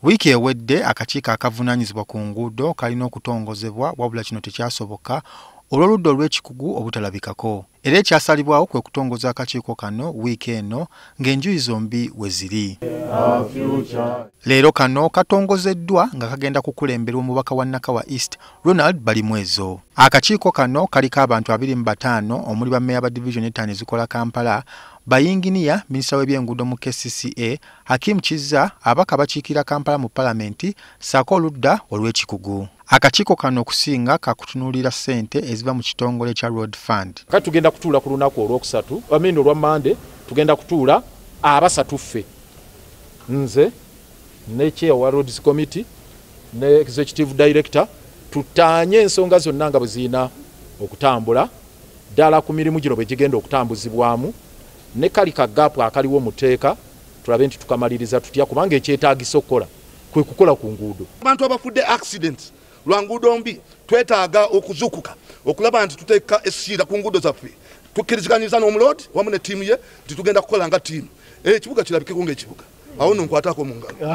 Wiki ewedde akakiiko akavunaanyizibwa ku nguudo kalina okutongozebwa wabula kino tekyasoboka olw'oludda olw'ekikugu obutalabikako. Era ekyasalibwawo kwe kutongoza akakiiko kano wiiki eno ng'enjuyi zombi we ziri. Leero kano katongozeddwa nga kagenda kukulemberwa omubaka wa Nakawa East Ronald Balimwezo. Akakiiko kano kaliko abantu 25 omuli bammeeya ba division 5 ezikola Kampala, bayinginiya minisita w'ebyenguudo mu KCCA, Hakim Kizza, abaka bakiikira Kampala mu palamenti, ssaako oludda olw'ekikugu. Akakiiko kano okusinga kakutunuulira ssente eziva mu kitongole kya Road Fund. Kati tugenda kutuula ku lunaku olwokusatu, olwa Mande, tugenda kutuula abasatu ffe. Nze, ne chair wa Roads Committee, ne Executive Director, tutaanye ensonga zonna nga bwe zirina okutambula, ddala ku mirimu gino bwe gigenda okutambuzibwamu, ne kali kagaapu akaliwo mu tteeka, tulabe nti tukamaliriza tutya kubanga ekyetaagisa okukola kwe kukola ku nguudo. Abantu abafudde accidents lwa nguudo mbi twetaaga okuzukuka okulaba nti tuteeka essira ku nguudo zaffe, tukkiriziganyiza n'omuloodi wamu ne ttiimu ye nti tugenda kukola nga ttiimu. Ekibuga kirabikeko ng'ekibuga. Awo nonkwatako mu ngalo.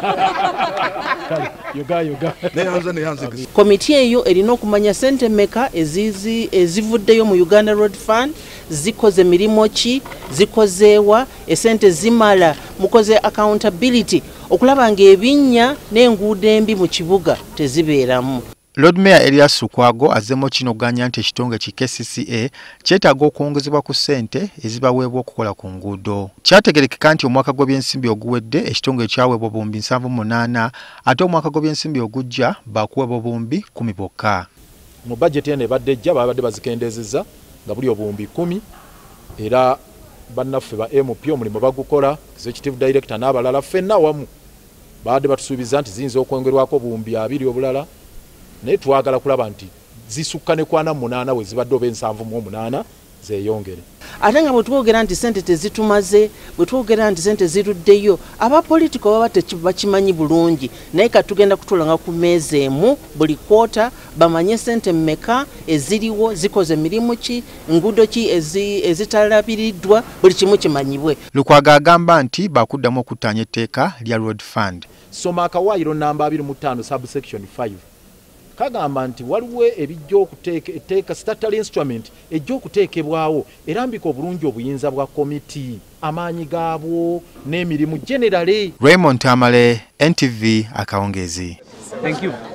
Komiti eyo erina okumanya ssente mmeka ezivuddeyo mu Uganda Road Fund, zikoze mirimu ki, zikozeewa, essente zimala, mukoze accountability okulaba ng'ebinnya n'enguudo embi mu kibuga tezibeeramu. Lord Mayor Elias Lukwago azemo kinoganya nti ekitongole ki KCCA kyetaaga okwongezebwa ku ssente ezibaweebwa okukola ku nguudo. Kyategerekeka nti omwaka gw'ebyensimbi oguwedde ekitongole kyaweebwa buwumbi 78 ate omwaka gw'ebyensimbi ogujja baakuweebwa buwumbi 10 bokka. Mu budget eno ebadde ejja babadde bazikendezezza nga buli obuwumbi 10 era bannaffe ba MP omulimu bagukola, Executive Director n'abalala ffenna wamu baadde batusuubiza nti ziyinza okwongerwako buwumbi 20 obulala. Naye twagala kulaba nti zisukka ne kwana 8 we zibadde oba 78 zeeyongere. Ate nga bwe twogera nti ssente tezitumaze, bwe twogera nti ssente ziruddeyo, abapolitiko baba bakimanyi bulungi, naye katugenda kutuula nga ku mmeeza emu buli kwota bamanye ssente mmeka eziriwo, zikoze mirimu ki, nguudo ki ezitalabiriddwa, buli kimu kimanyibwe. Lukwago agamba nti bakuddamu okuttaanya etteeka lya Road Fund. Soma akawaayiro namba 25 subsection 5. Kagamba nti waliwo ebijja okuteeka etteeka statutory instrument ejja okuteekebwawo erambika obulungi obuyinza bwa komiti, amaanyi gaabwo n'emirimu generally. Raymond Tamale, NTV Akawungeezi. Thank you.